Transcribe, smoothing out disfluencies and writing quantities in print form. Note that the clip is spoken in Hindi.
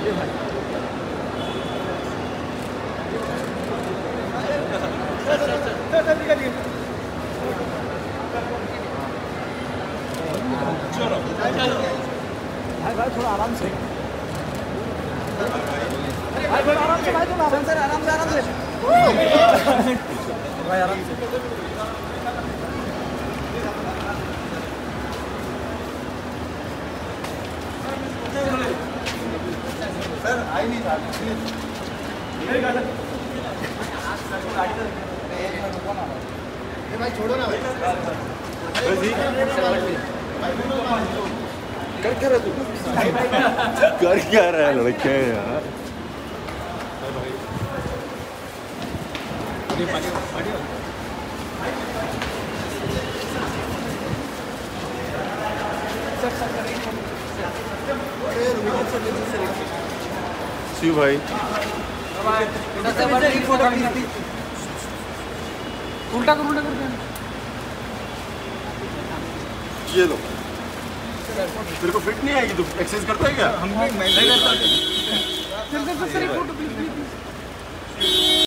भाई थोड़ा आराम से भाई, थोड़ा आराम से भाई, थोड़ा आराम से, आराम से, आराम से भाई, आराम से। सर आई नहीं था भाई, छोड़ो ना भाई। कर क्या रहा तू? कर क्या रहा है लड़के यार? शिव भाई उल्टा कर ये लो। तेरे को फिट नहीं आएगी? तू एक्सरसाइज करता है क्या? हम नहीं करता।